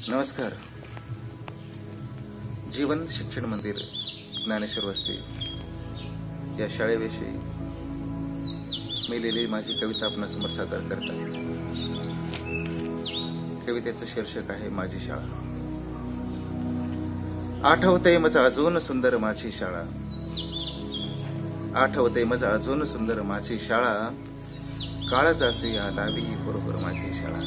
नमस्कार. जीवन शिक्षण मंदिर ज्ञानेश्वर वस्ती या शाळेविषयी मी लिहिलेली माझी कविता आपणासमोर सादर करत आहे. कवितेचं शीर्षक आहे माझी शाळा. आठवते मज अजून सुंदर माझी शाळा. आठवते मज अजून सुंदर माझी शाळा. काळजासी आलावी बरोबर माझी शाळा.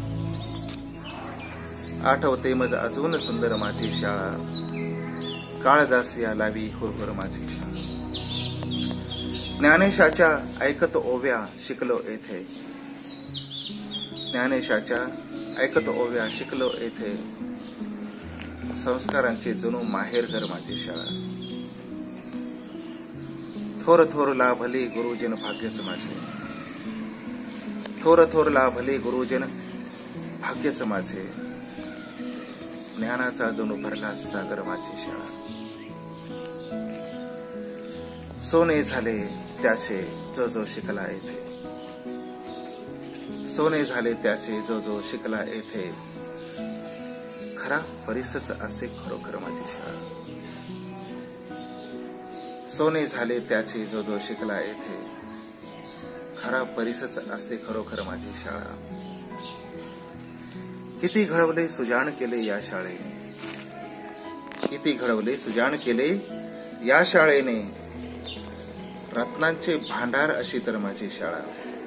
आठवते मज अजून सुंदर माझी शाळा. काळजासी आलावी हुरहुर माझी शाळा. ज्ञानेशाच्या ऐकत ओव्या शिकलो येथे. ज्ञानेशाच्या ऐकत ओव्या शिकलो येथे. संस्कारांचे जणू माहेरघर माझी शाळा. थोर थोर लाभले गुरुजन भाग्यच माझे. थोर थोर लाभले गुरुजन भाग्यच माझे. ज्ञानाचा जणू भरला सागर माझी शाळा. सोने झाले त्याचे जो जो शिकला येथे. सोने झाले त्याचे जो जो शिकला येथे. खरा परिसच असे खरोखर माझी शाळा. सोने झाले त्याचे जो जो शिकला येथे. खरा परिसच असे खरोखर माझी शाळा. किती घडवले सुजाण केले या शाळेने. किती घडवले सुजाण केले या शाळेने. रत्नांचे भांडार अशी तर माझी शाळा.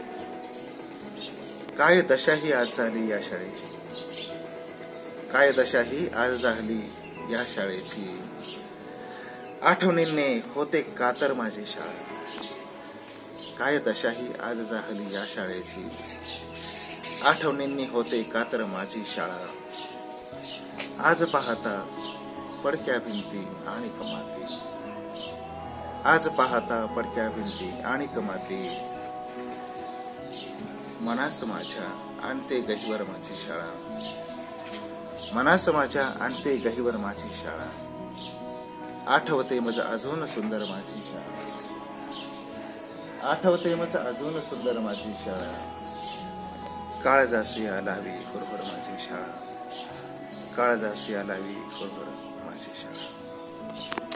काय दशा ही आज झाली या शाळेची. काय दशा ही आज झाली या शाळेची. आठवणींनी होते कातर माझी शाळा. काय दशा ही आज झाली या शाळेची. आठवणींनी होते कातर माझी शाळा. आज पाहता पडक्या भिंती आणि कमाती. आज पाहता पडक्या भिंती आणि कमाती. मनास माझ्या आणते गहिवर माझी शाळा. मनास माझ्या आणते गहिवर माझी शाळा. आठवते मज अजून सुंदर माझी शाळा. आठवते मज अजून सुंदर माझी शाळा. काळजासी आलावी हुरहुर माझी शाळा. काळजासी आलावी हुरहुर माझी शाळा.